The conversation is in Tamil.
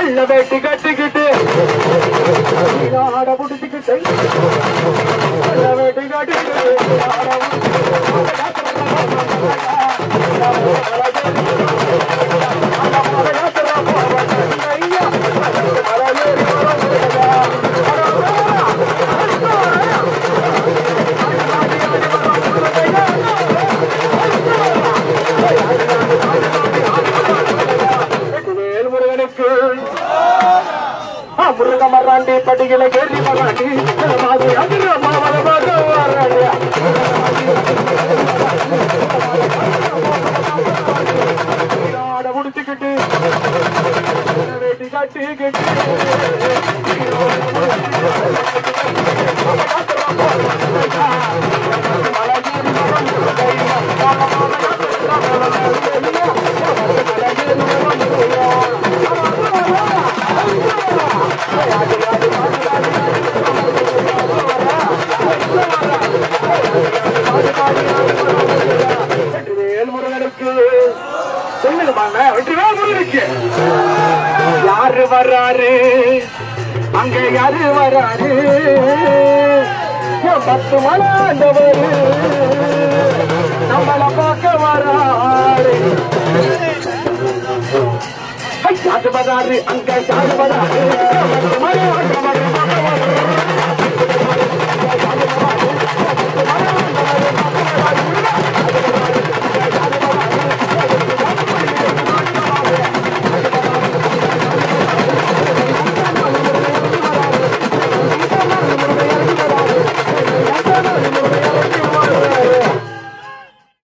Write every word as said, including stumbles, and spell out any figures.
நல்ல வேட்டி கட்டிக்கிட்டு ஆட புடிச்சுக்கிட்டு நல்ல வேட்டி கட்டிக்கிட்டு முருக மராண்டி படிகளை கேள்வி மராண்டி ஆட முடிச்சுக்கிட்டு வேட்டி கட்டிக்கிட்டு யாரு வர்றாரு அங்க யாரு வர்றாரு பத்து மலாண்டவரு நம்மள பார்க்க வர்றாரு அது வராரு அங்க யாரு வராரு